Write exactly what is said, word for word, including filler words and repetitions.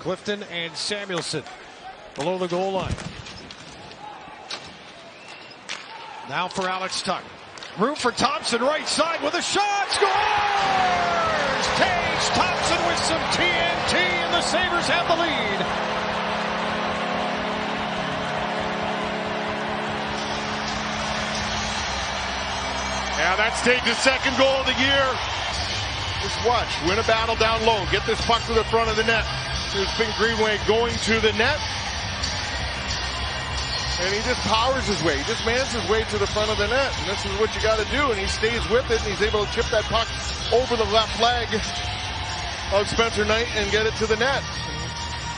Clifton and Samuelson below the goal line. Now for Alex Tuch. Room for Thompson, right side with a shot. Scores! Tage Thompson with some T N T, and the Sabres have the lead. Yeah, that's Tage's second goal of the year. Just watch. Win a battle down low. Get this puck to the front of the net. There's been Greenway going to the net. And he just powers his way. He just mans his way to the front of the net. And this is what you got to do. And he stays with it. And he's able to chip that puck over the left leg of Spencer Knight and get it to the net.